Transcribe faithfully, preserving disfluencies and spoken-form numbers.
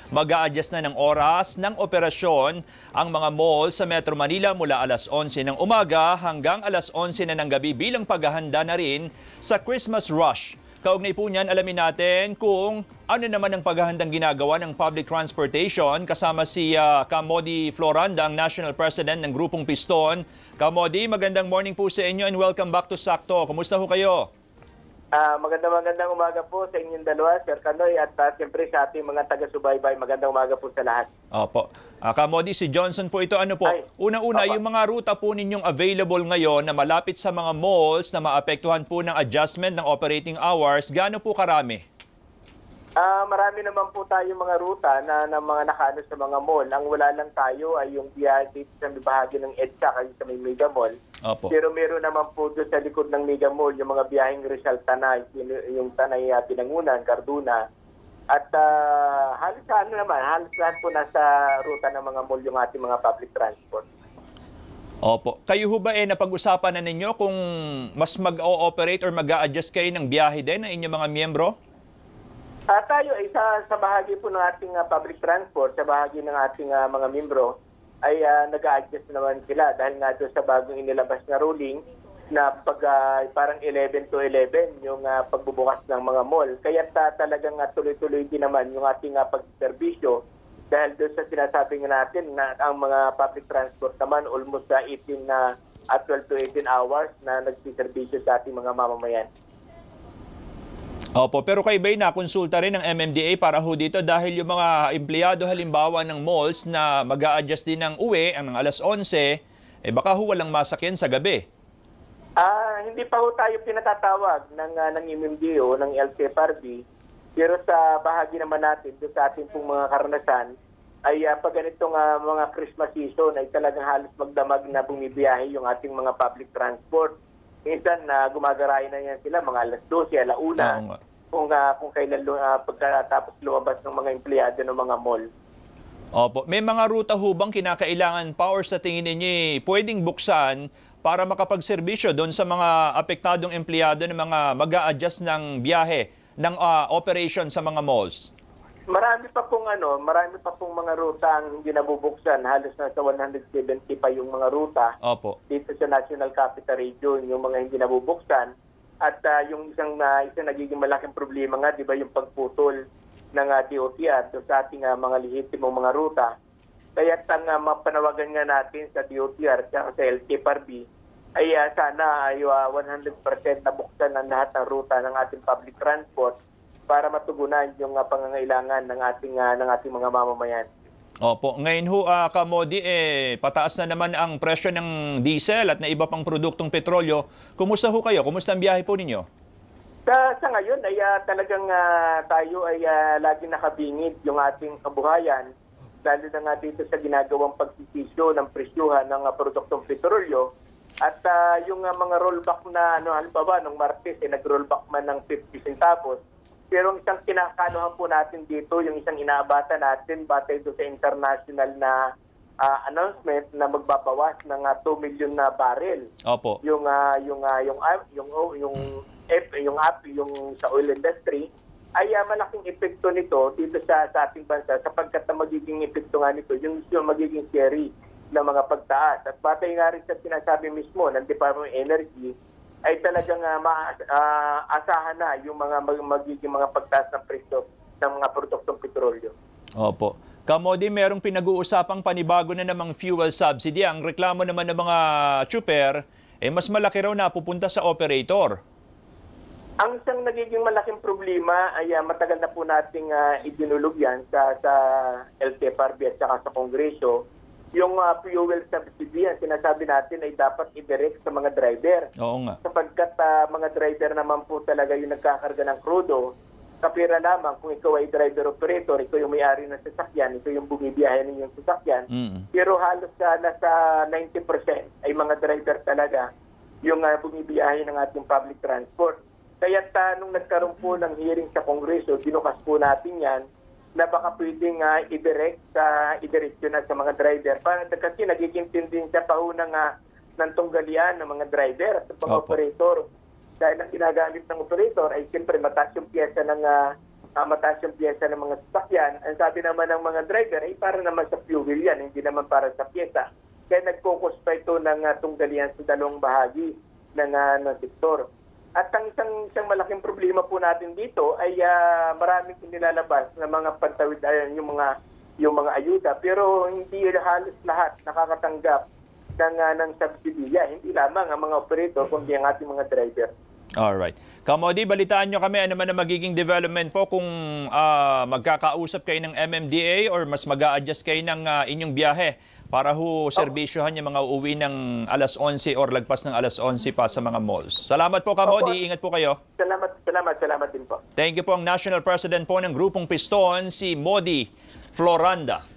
Mag-a-adjust na ng oras ng operasyon ang mga mall sa Metro Manila mula alas onse ng umaga hanggang alas onse na ng gabi bilang paghahanda na rin sa Christmas rush. Kaugnay po niyan, alamin natin kung ano naman ang paghahandang ginagawa ng public transportation kasama si uh, Kamodi Floranda, ang National President ng Grupong Piston. Kamodi, magandang morning po sa inyo and welcome back to Sakto. Kumusta ho kayo? Uh, magandang magandang umaga po sa inyong dalawa, Sir Kanoy, at uh, siyempre sa ating mga taga-subaybay. Magandang umaga po sa lahat. Opo. Uh, Kamodi, si Johnson po ito. Ano po? Una-una, yung mga ruta po ninyong available ngayon na malapit sa mga malls na maapektuhan po ng adjustment ng operating hours, gaano po karami? Uh, marami naman po tayo mga ruta na, na mga nakaano sa mga mall. Ang wala lang tayo ay yung biyahe dito sa bahagi ng EDSA kasi sa may Mega Mall. Opo. Pero meron naman po doon sa likod ng Mega Mall yung mga biyaheng Rizal Tanay, yung Tanay uh, Pinangunan, Carduna. At uh, halos ano naman, halos lahat po nasa ruta ng mga mall yung ating mga public transport. Opo. Kayo ho ba eh napag-usapan na ninyo kung mas mag-o-operate or mag-a-adjust kayo ng biyahe din ng inyong mga miyembro? Uh, tayo ay sa, sa bahagi po ng ating uh, public transport, sa bahagi ng ating uh, mga miyembro, ay uh, nag-a-adjust naman sila dahil nga doon sa bagong inilabas na ruling na pag, uh, parang eleven to eleven yung uh, pagbubukas ng mga mall. Kaya uh, talagang uh, tuloy-tuloy din naman yung ating uh, pagservisyo dahil doon sa sinasabi nga natin na ang mga public transport naman almost uh, eighteen na uh, at twelve to eighteen hours na nagsiservisyo sa ating mga mamamayan. Opo, pero kayo ba'y nakonsulta rin ng M M D A para ho dito dahil yung mga empleyado halimbawa ng malls na mag-a-adjust din ng uwi ang alas onse, eh baka ho walang masakyan sa gabi? Ah, hindi pa ho tayo pinatatawag ng, uh, ng M M D A o ng L T F R B, pero sa bahagi naman natin, doon sa ating pong mga karanasan, ay uh, pag ganitong uh, mga Christmas season ay talagang halos magdamag na bumibiyahe yung ating mga public transport. Minsan na uh, gumagarayan na yan sila mga alas dose, alauna, oh, kung, uh, kung kailan uh, pagkatapos lumabas ng mga empleyado ng mga mall. Opo. May mga ruta ho bang kinakailangan pa or sa tingin ninyo pwedeng buksan para makapagserbisyo doon sa mga apektadong empleyado ng mga mag-a-adjust ng biyahe, ng uh, operation sa mga malls? Marami pa pong ano, marami pa pong mga ruta ang hindi nabubuksan. Halos nasa one hundred seventy pa yung mga ruta. Opo. Dito sa National Capital Region, yung mga hindi nabubuksan. At uh, yung isang uh, isang nagiging malaking problema nga, di ba, yung pagputol ng uh, D O T R sa ating uh, mga lehitimong mga ruta. Kaya ang uh, mapanawagan nga natin sa D O T R at sa L T F R B ay uh, sana ay uh, one hundred percent nabuksan ang lahat ng ruta ng ating public transport para matugunan yung uh, pangangailangan ng ating uh, ng ating mga mamamayan. Opo. Ngayon ho, uh, Kamodi, eh, pataas na naman ang presyo ng diesel at na iba pang produktong petrolyo. Kumusta ho kayo? Kumusta ang biyahe po ninyo? Sa, sa ngayon ay uh, talagang uh, tayo ay uh, lagi nakabingid yung ating kabuhayan, lalo na nga dito sa ginagawang pagsisisyo ng presyuhan ng uh, produktong petrolyo. At uh, yung uh, mga rollback na, ano, halimbawa, nung Martes, eh, nag-rollback man ng fifty centavos. Pero ang isang kinakanuhan po natin dito, yung isang inaabata natin, batay doon sa international na uh, announcement na magbabawas ng uh, two million na barrel. Opo. Yung, uh, yung, uh, yung, uh, yung, yung, yung, F, yung, up, yung sa oil industry, ay uh, malaking epekto nito dito sa, sa ating bansa sapagkat na magiging epekto nga nito, yung, yung magiging carry ng mga pagtaas. At batay nga rin sa sinasabi mismo ng Department of Energy, ay talagang uh, maasahan na yung mga mag magiging mga pagtaas ng presyo ng mga produktong petrolyo. Opo. Kamodi, merong pinag-uusapang panibago na namang fuel subsidy. Ang reklamo naman ng mga chuper, eh mas malaki raw na pupunta sa operator. Ang isang nagiging malaking problema ay uh, matagal na po nating uh, idinulog yan sa, sa L T F R B at saka sa Kongreso. Yung uh, fuel subsidy, ang sinasabi natin ay dapat i-direct sa mga driver. Oo nga. Sapagkat uh, mga driver naman po talaga yung nagkakarga ng krudo. Kapira lamang kung ikaw ay driver operator, ikaw yung may-ari ng sasakyan, ikaw yung bumibiyahe ng yung sasakyan. Mm. Pero halos uh, nasa ninety percent ay mga driver talaga yung uh, bumibiyahe ng ating public transport. Kaya uh, nung nagkaroon po ng hearing sa Kongreso, binukas po natin yan na baka pwedeng uh, i-direct sa uh, i-direksyon na sa mga driver. Para, kasi nagiging tindin sa pahunang uh, ng tunggalian ng mga driver at mga operator. Dahil ang ginagamit ng operator ay siyempre mataas yung pyesa ng, uh, uh, mataas yung pyesa ng mga sasakyan. Ang sabi naman ng mga driver, ay para naman sa fuel yan, hindi naman para sa pyesa. Kaya nag-focus pa ito ng uh, tunggalian sa dalawang bahagi ng, uh, ng sektor. At ang isang, isang malaking problema po natin dito ay uh, maraming inilalabas na mga pantawid, uh, yung mga yung mga ayuda, pero hindi halos lahat nakakatanggap ng, uh, ng subsidiya. Hindi lamang ang mga operator, kundi ang ating mga driver. Alright. Kamodi, balitaan nyo kami ano man ang magiging development po kung uh, magkakausap kayo ng M M D A or mas mag-a-adjust kayo ng uh, inyong biyahe para ho servisyohan yung mga uuwi ng alas onse or lagpas ng alas onse pa sa mga malls. Salamat po, Kamodi. Ingat po kayo. Salamat, salamat, salamat din po. Thank you po ang National President po ng Grupong Piston, si Modi Floranda.